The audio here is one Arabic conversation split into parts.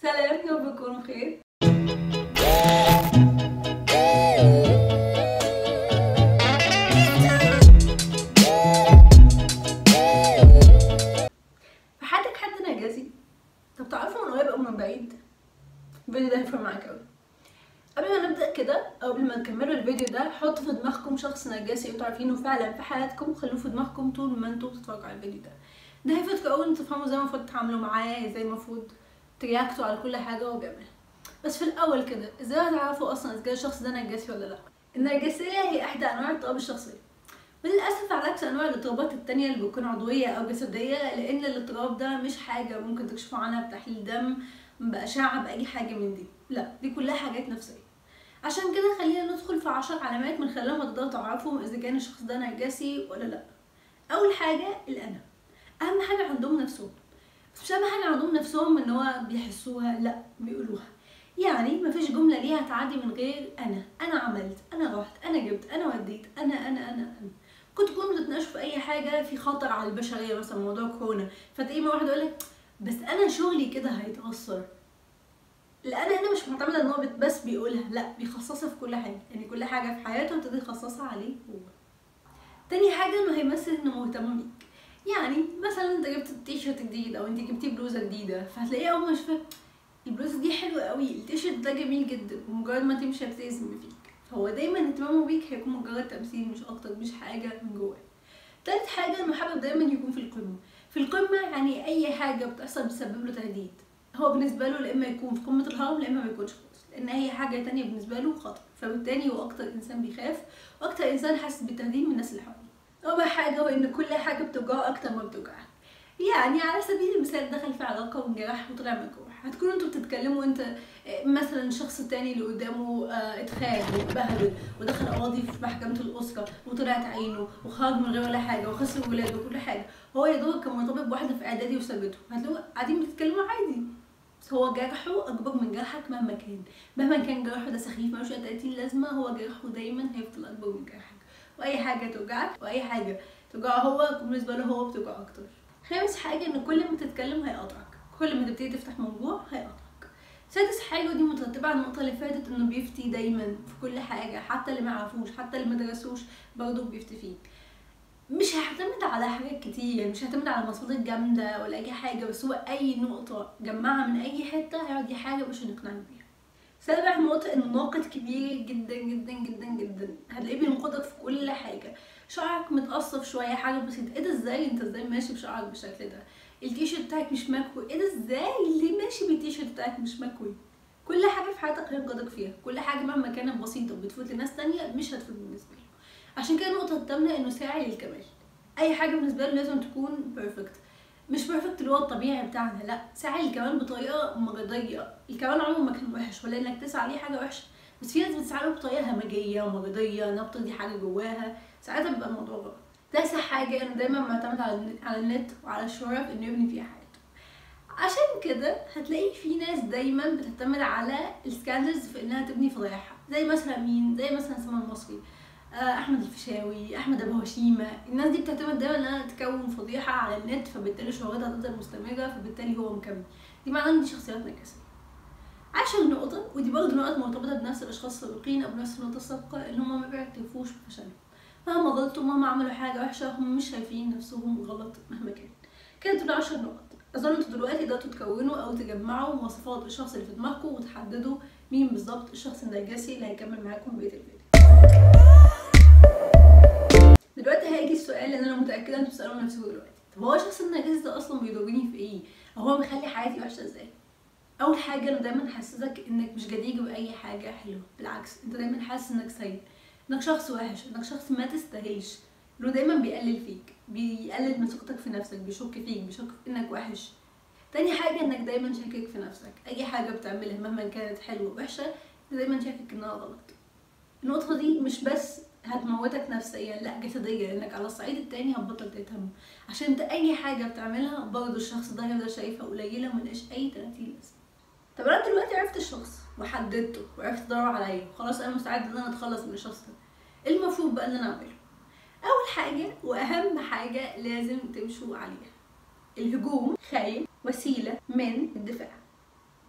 سلام، يا رب تكونوا بخير. في حياتك حد نرجسي؟ طب تعرفوا من قريب او من بعيد؟ الفيديو ده هيفرق معاك اوي. قبل ما نبدا كده او قبل ما نكملوا الفيديو ده، حطوا في دماغكم شخص نرجسي انتوا عارفينه فعلا في حياتكم، وخلوه في دماغكم طول ما انتوا بتتفرجوا على الفيديو ده هيفيدكم اوي ان تفهموا ازاي المفروض تتعاملوا معاه، ازاي المفروض ترياكتوا على كل حاجه هو بيعملها. بس في الاول كده، ازاي هتعرفوا اصلا اذا الشخص ده نرجسي ولا لا؟ النرجسيه هي احدى انواع اضطراب الشخصيه، وللاسف على عكس انواع الاضطرابات التانية اللي بتكون عضويه او جسديه، لان الاضطراب ده مش حاجه ممكن تكشفوا عنها بتحليل دم، باشعه، باي حاجه من دي. لا، دي كلها حاجات نفسيه. عشان كده خلينا ندخل في 10 علامات من خلالهم تقدروا تعرفوا اذا كان الشخص ده نرجسي ولا لا. اول حاجه الانا. اهم حاجه عندهم نفسهم، بس مش اهم حاجه عندهم نفسهم ان هو بيحسوها، لا بيقولوها. يعني مفيش جمله ليها تعدي من غير انا عملت، انا رحت، انا جبت، انا وديت، انا. كنت تكونوا بتتناقشوا في اي حاجه في خطر على البشريه، مثلا موضوع كورونا، فتلاقي ما واحد يقول لك بس انا شغلي كده هيتاثر. لا، انا هنا مش معتمده ان هو بس بيقولها، لا بيخصصها في كل حاجه، يعني كل حاجه في حياته ابتدي يخصصها عليه هو. تاني حاجه انه هيمثل انه مهتم بيك. يعني مثلا انت جبت تيشرت جديد او انت جبتي بلوزه جديده، فهتلاقيه اول ما يشوفك البلوزه دي حلوه قوي، التيشرت ده جميل جدا، ومجرد ما تمشي هتلزم فيك. فهو دايما اهتمامه بيك هيكون مجرد تمثيل مش اكتر، مش حاجه من جواه. تالت حاجه انه حابب دايما يكون في القمه. في القمه يعني اي حاجه بتحصل بتسبب له تهديد، هو بالنسبه له لا اما يكون في قمه الهرم لا اما ما يكونش خالص، لان اي حاجه تانية بالنسبه له خطر. فبالتالي هو اكتر انسان بيخاف واكتر انسان حاسس بالتهديد من الناس اللي حواليه. رابع حاجه هو ان كل حاجه بتوجعه اكتر ما بتوجعك. يعني على سبيل المثال دخل في علاقه وانجرح وطلع مجروح، هتكونوا انتوا بتتكلموا، انت مثلا الشخص التاني اللي قدامه اتخان واتبهدل ودخل قاضي في محكمه الاسره وطلعت عينه وخرج من غير ولا حاجه وخسر ولاده وكل حاجه، هو يا دوب كان مرتبط بواحده في اعدادي وسابته، هتلاقوا قاعدين بتتكلموا عادي. بس هو جرحه اكبر من جرحك مهما كان جرحه ده سخيف ملوش 30 لازمه، هو جرحه دايما هيفضل اكبر من جرحك. واي حاجه توجعك واي حاجه توجعه هو بالنسبه له هو بتوجعه اكتر. خامس حاجه ان كل ما تتكلم هيقاطعك، كل ما تبتدي تفتح موضوع هيقاطعك. سادس حاجه ودي مترتبه على النقطه اللي فاتت، انه بيفتي دايما في كل حاجه، حتى اللي ما يعرفوش حتى اللي ما درسوش برضه بيفتي فيه. مش هيعتمد على حاجات كتير، يعني مش هيعتمد على مصادر جامده ولا اي حاجه، بس هو اي نقطه جمعها من اي حته هيقعد دي حاجه مش هنقنعك بيها. سابع نقطة انه ناقد كبير جدا جدا جدا جدا، هتلاقيه بينقدك في كل حاجة. شعرك متقصف شوية حاجة بسيطة، ايه ده ازاي انت ازاي ماشي بشعرك بالشكل ده؟ التيشيرت بتاعك مش مكوي، ايه ده ازاي اللي ماشي بالتيشيرت بتاعك مش مكوي؟ كل حاجة في حياتك هينقدك فيها، كل حاجة مهما كانت بسيطة وبتفوت لناس تانية مش هتفوت بالنسبة له. عشان كده النقطة التامنة انه ساعي للكمال. اي حاجة بالنسبة له لازم تكون بيرفكت، مش بيرفكت اللي هو الطبيعي بتاعنا، لا ساعي الكمال بطريقه مرضيه. الكمال عمره ما كان وحش ولا انك تسعى ليه حاجه وحشه، بس في ناس بتسعى له بطريقه همجيه ومرضيه، انها بترضي حاجه جواها، ساعتها بيبقى الموضوع غلط. تاسع حاجه انه دايما معتمد على النت وعلى الشهره في انه يبني فيها حياته. عشان كده هتلاقي في ناس دايما بتعتمد على السكاندرز في انها تبني فضايحها، زي مثلا مين؟ زي مثلا سما المصري، احمد الفيشاوي، احمد ابو هشيمه. الناس دي بتعتمد دايما انها تكون فضيحه على النت، فبالتالي شهرتها هتفضل مستمره، فبالتالي هو مكمل. دي معناه ان دي شخصيات نرجسيه. 10 نقطه، ودي برضه نقط مرتبطه بنفس الاشخاص السابقين او بنفس النقطه السابقه، ان هم ما بيعترفوش بفشلهم. مهما غلطوا مهما عملوا حاجه وحشه هم مش شايفين نفسهم غلط مهما كان. كانت دول 10 نقط. اظن انتوا دلوقتي قدرتوا تكونوا او تجمعوا مواصفات الشخص اللي في دماغكم وتحددوا مين بالظبط الشخص النرجسي اللي هيكمل معاكم بقيه الفيديو. دلوقتي هيجي السؤال اللي انا متاكده انتوا بتسالوا نفسكم دلوقتي، طب هو الشخص النرجسي ده اصلا بيضرني في ايه؟ او هو بيخلي حياتي وحشه ازاي؟ اول حاجه انه دايما حاسسك انك مش جدير باي حاجه حلوه، بالعكس انت دايما حاسس انك سيء، انك شخص وحش، انك شخص ما تستاهلش. انه دايما بيقلل فيك، بيقلل من ثقتك في نفسك، بيشك فيك، بيشك في انك وحش. تاني حاجه انك دايما شاكك في نفسك، اي حاجه بتعملها مهما كانت حلوه وحشه انت دايما شاكك انها غلط. النقطه دي مش بس هتموتك نفسيا، لا جسديا، لانك على الصعيد التاني هتبطل تهتم، عشان انت اي حاجه بتعملها برضه الشخص ده هيفضل شايفها قليله وملهاش اي 30 لازمه. طب انا دلوقتي عرفت الشخص وحددته وعرفت ادور عليا وخلاص انا مستعد ان انا اتخلص من الشخص ده، ايه المفروض بقى ان انا اعمله؟ اول حاجه واهم حاجه لازم تمشوا عليها، الهجوم خير وسيله من الدفاع.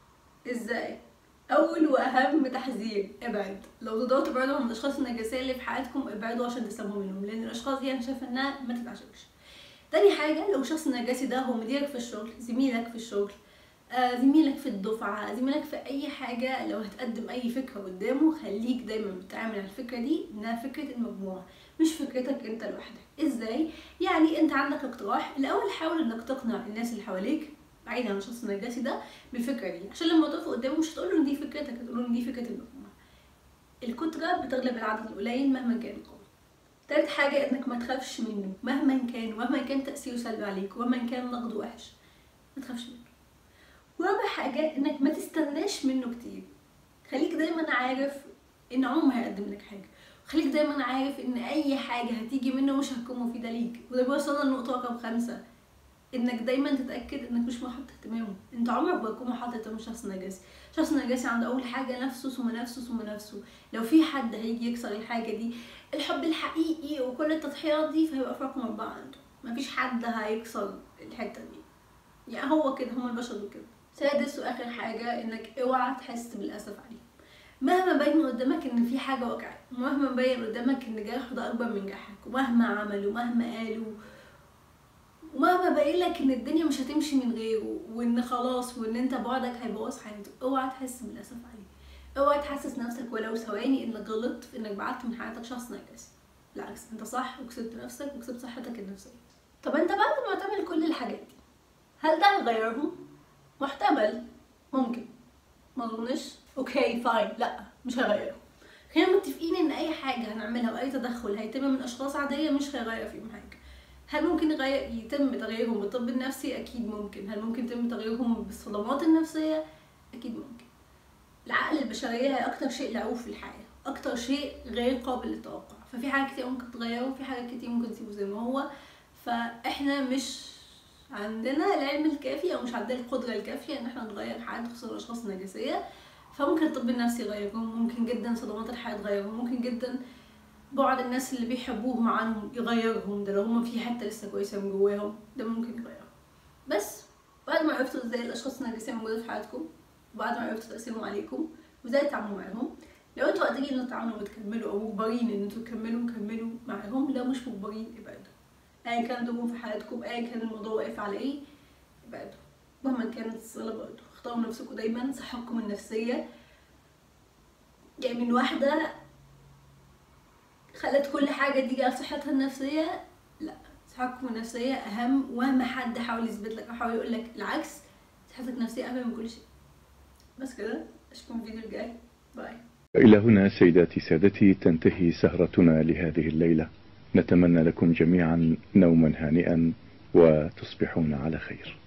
ازاي؟ اول واهم تحذير، ابعد. لو تقدروا تبعدوا عن الاشخاص النجاسيه اللي في حياتكم ابعدوا عشان تسلموا منهم، لان الاشخاص دي انا شايفه انها ما تتعاشرش. تاني حاجه، لو الشخص النجاسي ده هو مديرك في الشغل، زميلك في الشغل، زميلك في الدفعه، زميلك في اي حاجه، لو هتقدم اي فكره قدامه خليك دايما بتتعامل على الفكره دي انها فكره المجموعه مش فكرتك انت لوحدك. ازاي؟ يعني انت عندك اقتراح، الاول حاول انك تقنع الناس اللي حواليك بعيد عن الشخص النجاسي ده بالفكره دي، عشان لما تقف قدامه مش هتقول له ان دي فكرتك، هتقول له ان دي فكره المجموعه. الكتره بتغلب العدد القليل مهما كان قوي. تالت حاجه، انك ما تخافش منه مهما كان، ومهما كان تاثيره سلبي عليك، ومهما كان نقده وحش ما تخافش منه. ورابع حاجه، انك ما تستناش منه كتير. خليك دايما عارف ان عمره ما هيقدم لك حاجه، خليك دايما عارف ان اي حاجه هتيجي منه مش هتكون مفيده ليك. وده بيوصلنا لنقطه رقم 5، انك دايما تتاكد انك مش محط اهتمامه. انت عمرك ما تكون محط اهتمام شخص نجاسي. شخص نجاسي عنده اول حاجه نفسه ثم نفسه ثم نفسه. لو في حد هيجي يكسر الحاجه دي، الحب الحقيقي وكل التضحيات دي، فهيبقى في رقم 4 عنده. مفيش حد هيكسر الحته دي، يعني هو كده، هم البشر دول كده. سادس واخر حاجه، انك اوعى تحس بالاسف عليه. مهما بين قدامك ان في حاجه وقعت، ومهما بين قدامك ان جرحه ده اكبر من جرحك، ومهما عملوا ومهما قالوا، ومهما باين لك ان الدنيا مش هتمشي من غيره، وان خلاص، وان انت بعدك هيبوظ حياته، اوعى تحس بالاسف عليه. اوعى تحسس نفسك ولو ثواني انك غلطت في انك بعدت من حياتك شخص نجاسي. بالعكس، انت صح، وكسبت نفسك وكسبت صحتك النفسيه. طب انت بعد ما تعمل كل الحاجات دي، هل ده هيغيرهم؟ محتمل، ممكن، ما اظنش. اوكي فاين، لا مش هيغيرهم. خلينا متفقين ان اي حاجه هنعملها واي تدخل هيتم من اشخاص عاديه مش هيغير فيهم حاجه. هل ممكن يتم تغييرهم بالطب النفسي؟ اكيد ممكن. هل ممكن يتم تغييرهم بالصدمات النفسيه؟ اكيد ممكن. العقل البشريه هي اكتر شيء لعوب في الحياه، اكتر شيء غير قابل للتوقع. ففي حاجات كتير ممكن تغيره، وفي حاجات كتير ممكن تسيبه زي ما هو. فاحنا مش عندنا العلم الكافي او مش عندنا القدره الكافيه ان احنا نغير حياه خصوصا الاشخاص النجاسيه. فممكن الطب النفسي يغيرهم، ممكن جدا صدمات الحياه تغيرهم، ممكن جدا بعض الناس اللي بيحبوهم عنهم يغيرهم. ده لو هما في حته لسه كويسه من جواهم ده ممكن يغيرهم. بس بعد ما عرفتوا ازاي الاشخاص النجاسيه موجوده في حياتكم، وبعد ما عرفتوا تاثيرهم عليكم وازاي تتعاملوا معاهم، لو انتوا قادرين ان تتعاملوا وتكملوا او مجبرين ان انتوا كملوا معاهم، لو مش مجبرين ابعدوا. ايا كان دورهم في حياتكم، ايا كان الموضوع واقف على ايه، ابعدوا. مهما كانت الصله برضه اختاروا نفسكم دايما. صحتكم النفسيه، يعني من واحده خلت كل حاجه تيجي على صحتها النفسيه، لا، صحتكم النفسيه اهم. ومهما حد حاول يثبت لك او حاول يقول لك العكس، صحتك النفسيه اهم من كل شيء. بس كده، اشوفكم في الفيديو الجاي. باي. إلى هنا سيداتي سادتي تنتهي سهرتنا لهذه الليلة. نتمنى لكم جميعا نوما هانئا وتصبحون على خير.